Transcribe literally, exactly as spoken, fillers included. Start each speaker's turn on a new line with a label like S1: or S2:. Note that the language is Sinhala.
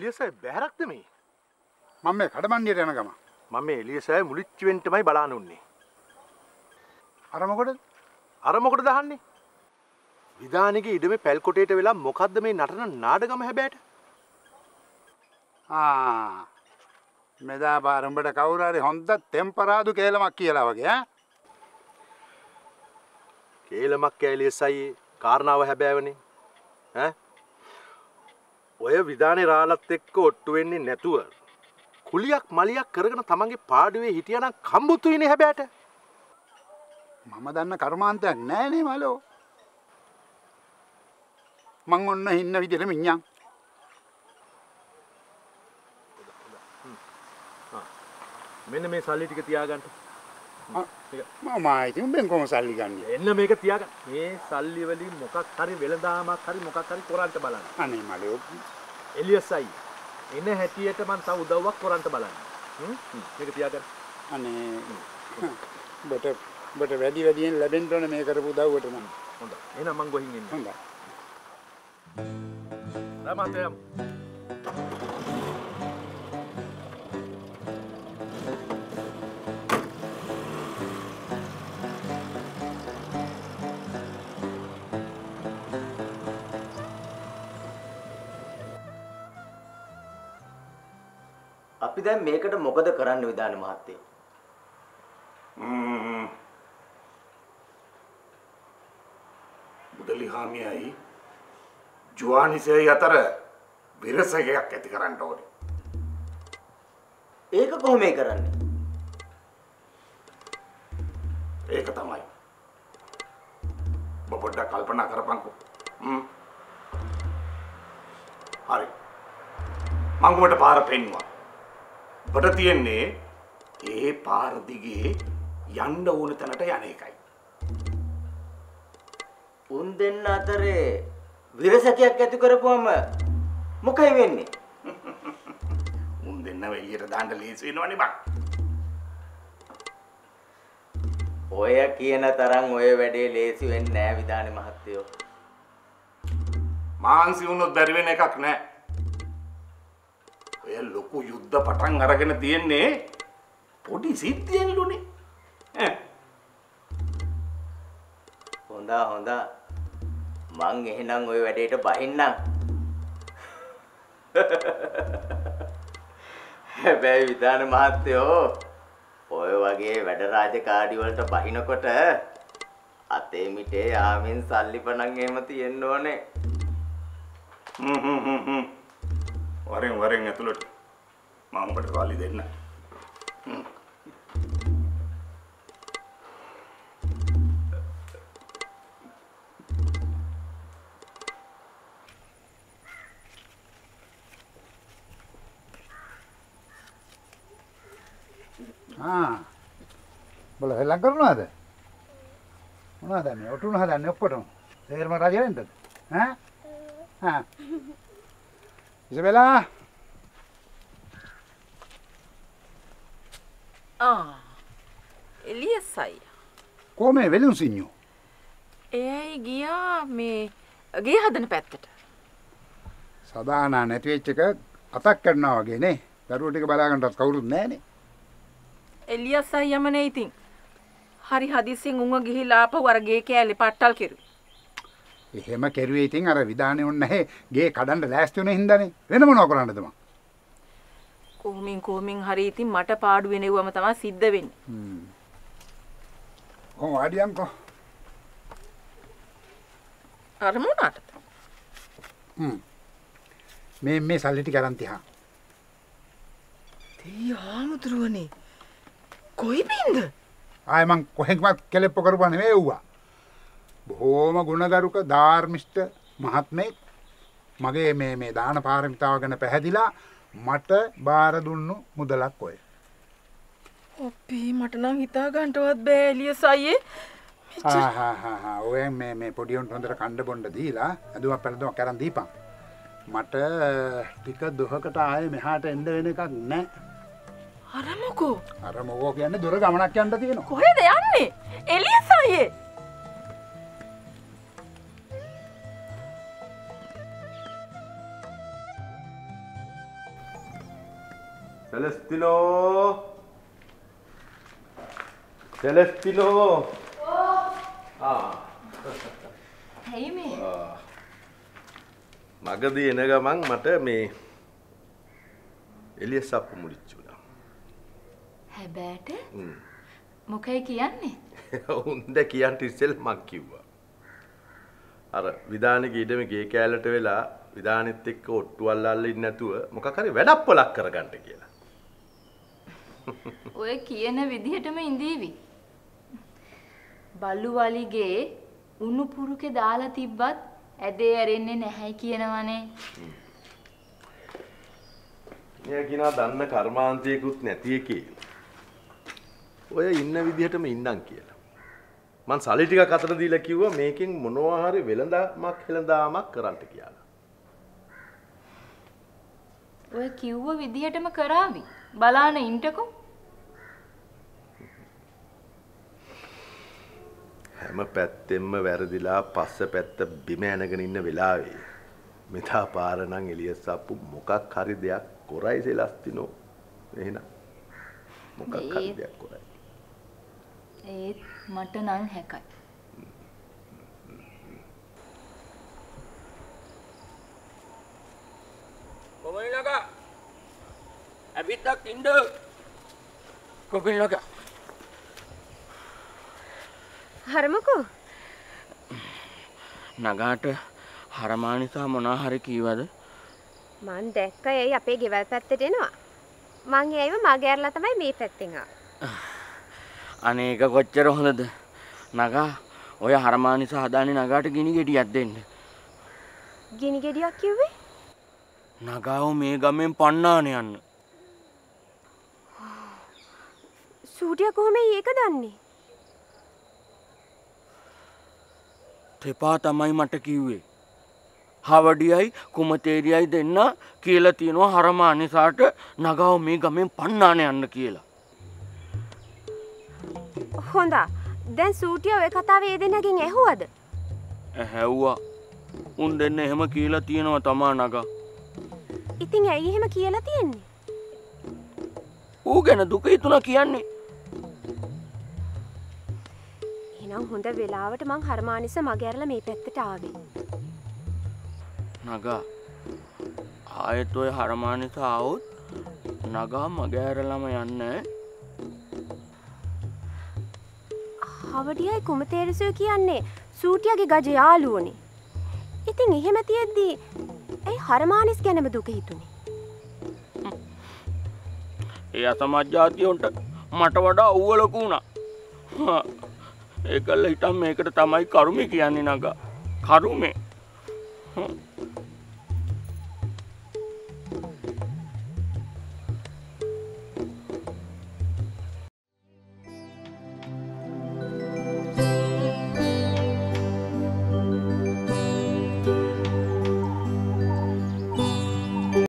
S1: එලියස් අය බැහැරක්ද මේ?
S2: මම මේ කඩමණ්ඩියට යන ගම.
S1: මම මේ එලියස් අය මුලිච්ච වෙන්න තමයි බලන්න උන්නේ.
S2: අර මොකටද?
S1: අර මොකටද අහන්නේ? විදානගේ ඉඩමේ පැල් කොටේට වෙලා මොකද්ද මේ නටන නාඩගම හැබෑට?
S2: ආ මෙදා බාරඹට කවුරු හරි හොඳ ටෙම්පරාදු කේලමක් කියලා වගේ ඈ.
S1: කේලමක් කැලියස් අයියේ කාරණාව හැබෑවනේ. ඈ ඔය විදානේ රාලත් එක්ක ඔට්ටු වෙන්නේ නැතුව කුලියක් මලියක් කරගෙන තමන්ගේ පාඩුවේ හිටියානම් කම්බුතුයිනේ හැබෑට.
S2: මම දන්න කර්මාන්තයක් නෑනේ මලෝ. මං ඔන්න ඉන්න විදිහට මිඤ්ඤං.
S1: මෙන්න මේ සල්ලි ටික තියාගන්න.
S2: මම ආයිත් උඹෙන් කොහොම සල්ලි ගන්නේ?
S1: එන්න මේක තියාගන්න. මේ සල්ලි වලින් මොකක් හරි වෙළඳාමක් හරි මොකක් හරි කරන්ට බලන්න.
S2: අනේ මලෝ.
S1: එලියස් අයියා. එන හැටියට මං තව උදව්වක් කරන්ට බලන්න. හ්ම් මේක තියාගන්න.
S2: අනේ බට බට වැඩි වැඩියෙන් ලැබෙන්න ඕනේ මේ කරපු උදව්වට නම්.
S1: හොඳයි. එහෙනම් මං ගොහින් එන්න.
S2: හොඳයි.
S1: රාමතයම්.
S3: අපි දැන් මේකට මොකද කරන්න විදාන මහත්තයෝ?
S4: හ්ම්. මුදලි හාමියයි ජුවානිසයි අතර විරසකයක් ඇති කරන්න ඕනේ.
S3: ඒක කොහොම ඒ කරන්නේ?
S4: ඒක තමයි. ඔබ පොඩ්ඩක් කල්පනා කරපන්කෝ. හ්ම්. හරි. මම ඔබට පාර පෙන්නුවා. ඔබට තියෙන්නේ ඒ පාර දිගේ යන්න ඕන තැනට යන එකයි.
S3: උන් දෙන්න අතරේ විරසකයක් ඇති කරපුවම මොකයි වෙන්නේ?
S4: උන් දෙන්නව එළියට දාන්න ලේසි වෙනවනේ බං.
S3: ඔය කියන තරම් ඔය වැඩේ ලේසි වෙන්නේ නෑ විදානේ මහත්තයෝ.
S4: මාන්සි වුණොත් බැරි වෙන එකක් නෑ. ඔය ලොකු යුද්ධ පටන් අරගෙන තියෙන්නේ පොඩි සිද්ධියෙන්ලුනේ. ඈ.
S3: හොඳා හොඳා. මං එහෙනම් ওই වැඩේට බහින්නම්. හැබැයි විදාන මහත්තයෝ ඔය වගේ වැඩ රාජකාරි වලට බහිනකොට අතේ මිටේ යාමින් සල්ලි පණන් එහෙම තියෙන්න ඕනේ.
S4: හ්ම් හ්ම් හ්ම් හ්ම්. වරෙන් වරෙන් ඇතුළට මම ඔබට සල්ලි දෙන්න. හ්ම්.
S2: ආ බල හෙලම් කරනවද? මොනවද මේ ඔටුන හදන්නේ ඔක්කොටම? තේරම රජෙන්ද? ඈ? හා. ඉසබෙලා.
S5: ආ. එලියස් අයියා.
S2: කොහමද වෙලුන් සිඤ්ඤෝ?
S5: එයයි ගියා මේ ගේ හදන පැත්තට.
S2: සදානා නැති වෙච්ච එක අතක් කරනවා වගේ නේ. දරුවෝ ටික බලා ගන්නවත් කවුරුත් නැහනේ.
S5: එලියස් අයියාම නේ ඉතින්. හරි හදිස්සියෙන් උන්ව ගිහිලා ආපහු අර ගේ කෑලි පට්ටල් කෙරුවේ.
S2: එහෙම කෙරුවේ ඉතින් අර විදානේ උන් නැහැ ගේ කඩන්න ලෑස්ති වෙන හින්දානේ. වෙන මොනව කරන්නද මං?
S5: කොහොමින් කොහොමින් හරි ඉතින් මට පාඩු වෙනෙව්වම තමයි සිද්ධ වෙන්නේ.
S2: හ්ම්. කොහොම ආඩියන්කෝ?
S5: අර මොනටද?
S2: හ්ම්. මේ මේ සල්ලි ටික අරන් තියා.
S5: තියාමුදුරුවනේ. කොයි බින්ද?
S2: ආයි මං කොහෙන්වත් කෙලෙප්ප කරපුවා නෙවෙයි ඌවා. බොහෝම ගුණගරුක ධාර්මිෂ්ඨ මහත්මයෙක් මගේ මේ මේ දාන පාරමිතාව ගැන පැහැදිලා මට බාර දුන්නු මුදලක් ඔය.
S5: ඔප්පී මට නම් හිතා ගන්නවත් බෑ එලියස් අයියේ.
S2: හා හා හා හා ඔය මේ මේ පොඩි උන්ට හොඳට කණ්ඩ බොණ්ඩ දීලා අදුවක් පැලදුවක් කරන් දීපන්. මට ටික දුහකට ආයේ මෙහාට එන්න වෙන එකක් නැහැ.
S5: අර මොකෝ?
S2: අර මොකෝ කියන්නේ දුර ගමනක් යන්න තියෙනවා.
S5: කොහෙද යන්නේ? එලියස් අයියේ.
S1: Celestino. Celestino.
S5: Oh.
S1: Ah.
S5: Hey me.
S1: Ah. මගදී එන ගමන් මට මේ එලියස් අප්පු මුලිච්ච වුණා.
S5: හැබැයිට මොකයි කියන්නේ?
S1: උන්ද කියන්ට ඉස්සෙල් මං කිව්වා. අර විදානෙක ඉඩම ගේ කෑල්ලට වෙලා විදානෙත් එක්ක ඔට්ටු අල්ලල්ලා ඉන්න නැතුව මොකක් හරි වැඩක් පොලක් කරගන්න කියලා.
S5: ඔය කියන විදිහටම ඉඳීවි. බලු වලිගේ උණු පුරුකේ දාලා තිබ්බත් ඇදේ ඇරෙන්නේ නැහැ කියනවනේ.
S1: මෙයා කියනවා දන්න කර්මාන්තයකුත් නැති එකේ. ඔය ඉන්න විදිහටම ඉන්නම් කියලා. මං සල්ලි ටිකක් අතට දීලා කිව්වා මේකෙන් මොනවා හරි වෙලඳාමක් හෙලඳාමක් කරන්න කියලා.
S5: ඔය කිව්ව විදිහටම කරાવી. බලාන ඉන්නකෝ.
S1: හැම පැත්තෙම වැරදිලා පස්ස පැත්ත බිම ඇනගෙන ඉන්න වෙලාවේ මෙතා පාර නම් එලියස් අප්පු මොකක් හරි දෙයක් කරයි සෙලස්තිනෝ. එහෙනම් මොකක් හරි දෙයක් කරයි.
S5: ඒත් මට නම් හැකයි.
S6: කොමයිලක ඇබිත්තක් ඉන්න කොකිලක
S7: හරමුකෝ
S6: නගාට හරමානිසා මොනා හරි කීවද?
S7: මං දැක්ක එයි අපේ ගෙවල් පැත්තට එනවා. මං එයිව මගේ ඇරලා තමයි මේ පැත්තෙන් ආවේ.
S6: අනේක කොච්චර හොඳද? නගා ඔය හරමානිසා හදාන්නේ නගාට ගිනි ගෙඩියක් දෙන්න.
S7: ගිනි ගෙඩියක් කිව්වේ?
S6: නගාව මේ ගමෙන් පන්නාන යන්න.
S7: සූටියා කොහොමද ඒක දන්නේ?
S6: තෙපා තමයි මට කිව්වේ. හවඩියයි කුමතේරියයි දෙන්න කියලා තියෙනවා හරමානිසාට නගාව මේ ගමෙන් පන්නාන යන්න කියලා.
S7: හොඳා. දැන් සූටියා ඔය කතාව ඒ දෙන්නගෙන් ඇහුවද?
S6: ඇහැව්වා. උන් දෙන්න එහෙම කියලා තියෙනවා තමා නගා.
S7: ඉතින් ඇයි එහෙම කියලා තියෙන්නේ?
S6: ඌ ගැන දුක හිතුණා කියන්නේ.
S7: එහෙනම් හොඳ වෙලාවට මං හරමානිස මගේ ඇරලා මේ පැත්තට ආවේ.
S6: නගා ආයෙත් ඔය හරමානිස ආවොත් නගා මගේ ඇරලම යන්නේ.
S7: හවඩියයි කුමතේරසෝ කියන්නේ සූටියාගේ ගජ යාළුවනේ. ඉතින් එහෙම තියෙද්දි ඇයි හරමානිස් ගැනම දුක හිතුනේ?
S6: ඒ අසමජ්ජාතියොන්ට මට වඩා ඌව ලොකු වුණා. ඒකල්ල හිටන් මේකට තමයි කරුමේ කියන්නේ නගා. කරුමේ.